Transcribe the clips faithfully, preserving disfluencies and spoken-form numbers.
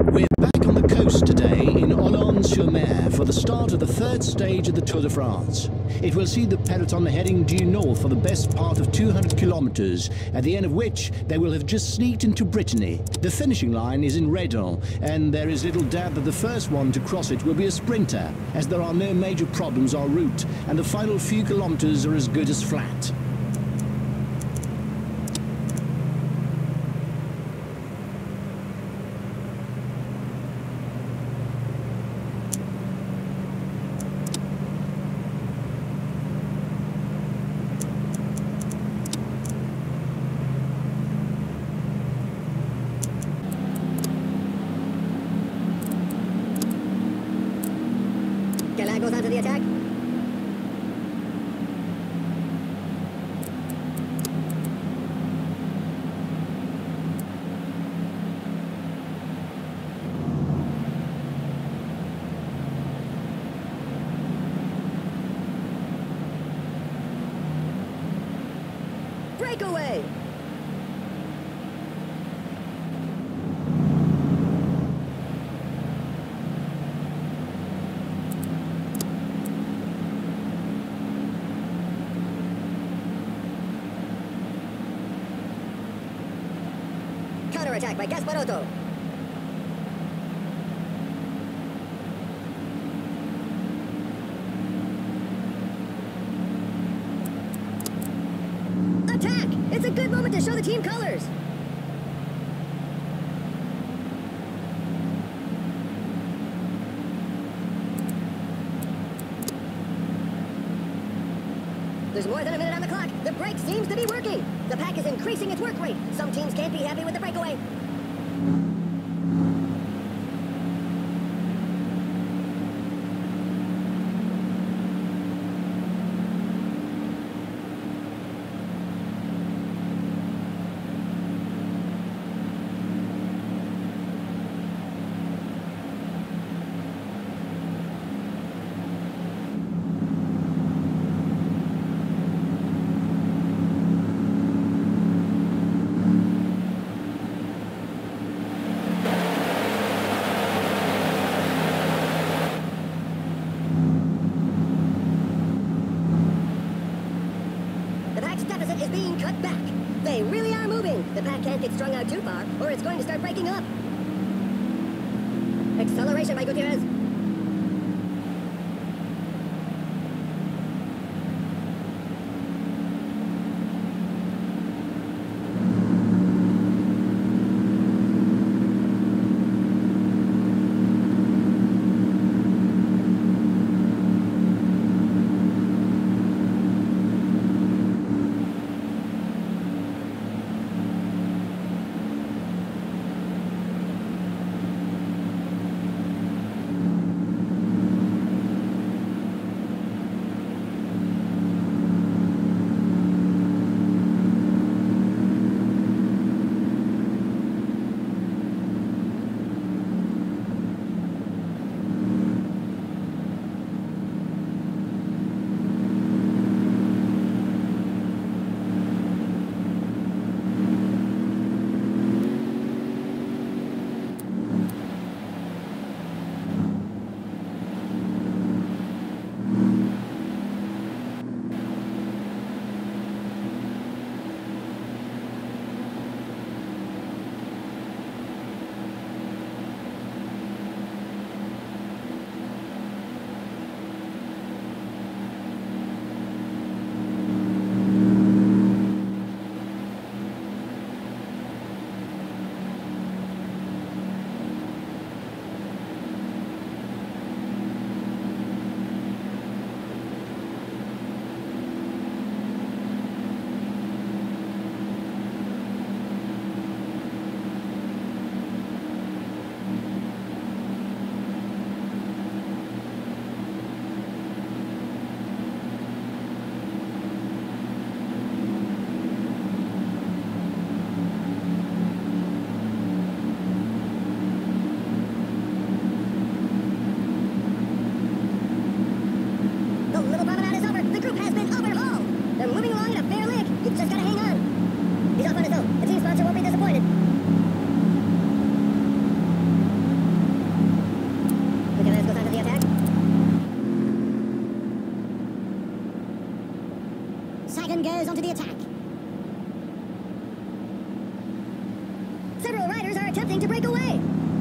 We're back on the coast today in Olonne-sur-Mer for the start of the third stage of the Tour de France. It will see the peloton heading due north for the best part of two hundred kilometers, at the end of which they will have just sneaked into Brittany. The finishing line is in Redon, and there is little doubt that the first one to cross it will be a sprinter, as there are no major problems en route, and the final few kilometers are as good as flat. Galin goes onto the attack. Breakaway! Counter-attack by Gasparotto. Attack! It's a good moment to show the team colors. There's more than a minute on the clock. The brake seems to be working. The pack is increasing its work rate. Some teams can't be happy with the breakaway. Deficit is being cut back. They really are moving. The pack can't get strung out too far, or it's going to start breaking up. Acceleration by Gutierrez. onto the attack. Several riders are attempting to break away.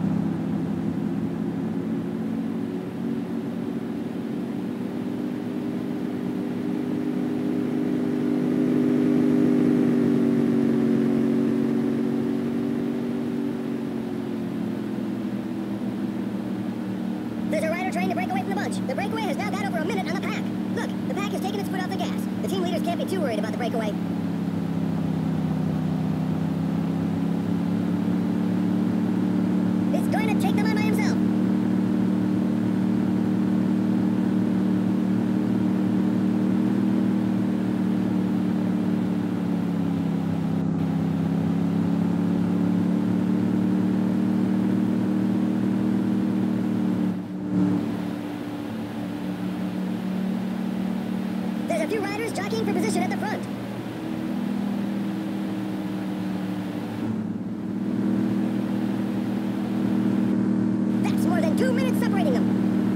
There's a rider trying to break away from the bunch. The breakaway has now got over a minute on the pack. Look, the pack has taken its foot off the gas. The team leaders can't be too worried about the breakaway. It's going to take them on by himself. There's a few riders jockeying for position at the front. That's more than two minutes separating them.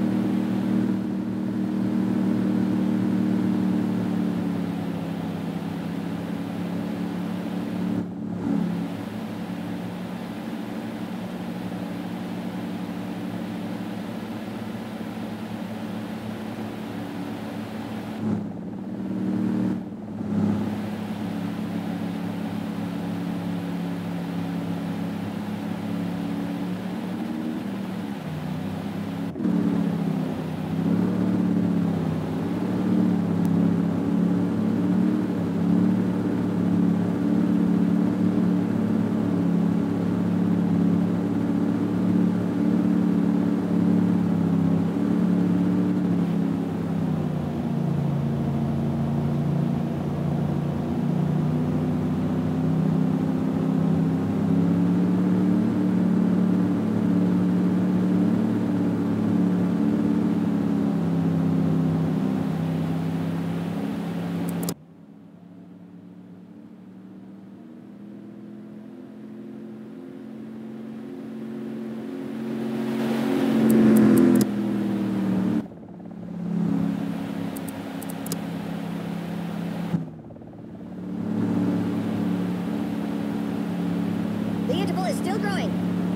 The interval is still growing.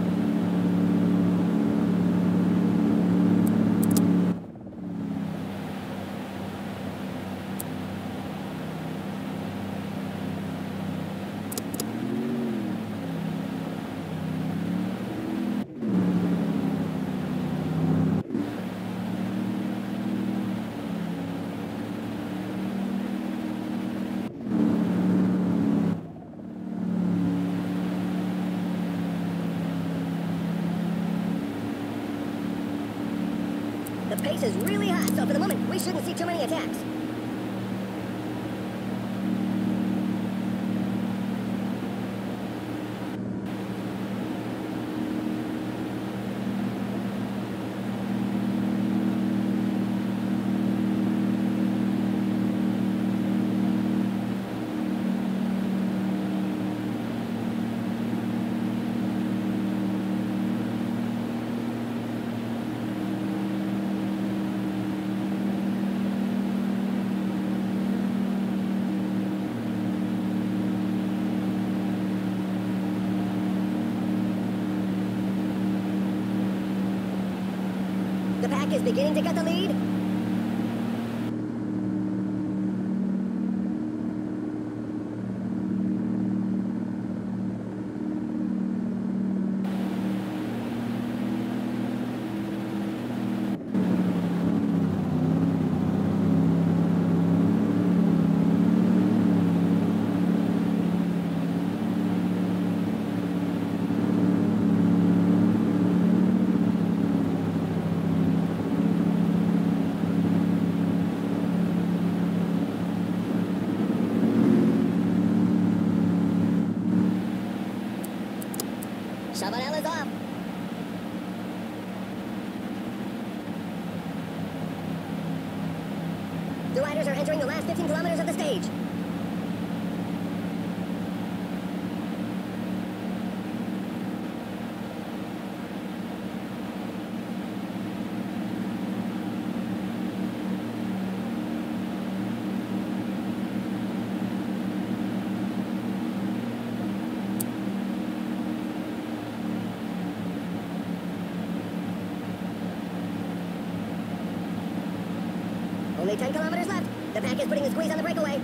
The pace is really hot, so for the moment, we shouldn't see too many attacks. The pack is beginning to get the lead. Chavanel is off. The riders are entering the last fifteen kilometers of the stage. Only ten kilometers left. The pack is putting the squeeze on the breakaway.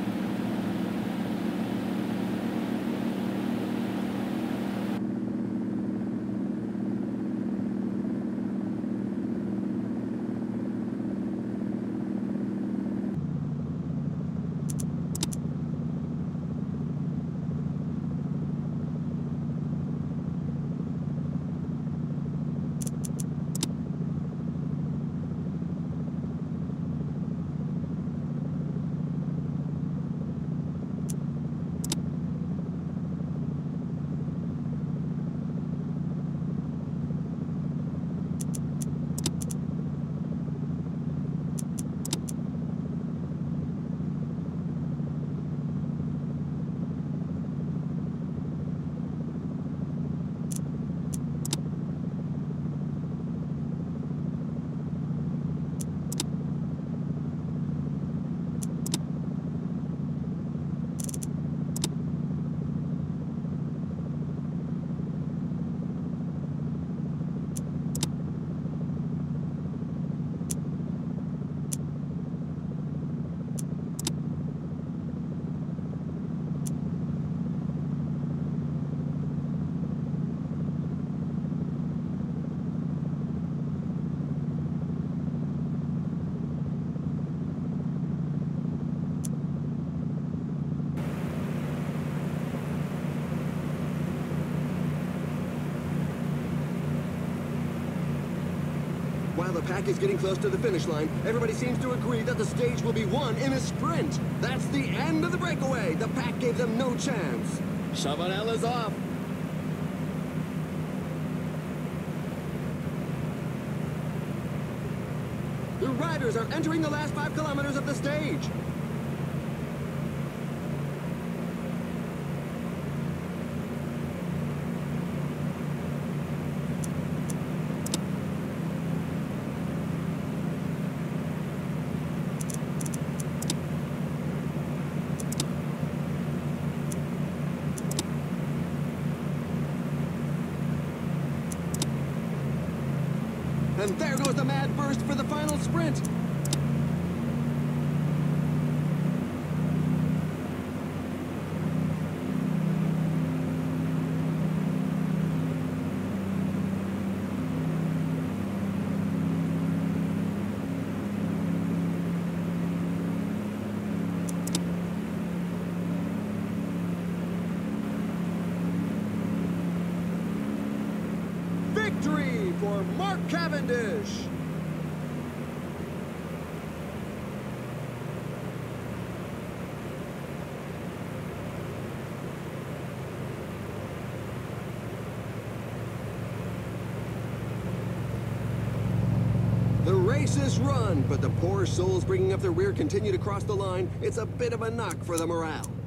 While the pack is getting close to the finish line, everybody seems to agree that the stage will be won in a sprint. That's the end of the breakaway. The pack gave them no chance. Chavanel is off. The riders are entering the last five kilometers of the stage. And there goes the mad burst for the final sprint. Victory for Mark Cavendish! The race is run, but the poor souls bringing up the rear continue to cross the line. It's a bit of a knock for the morale.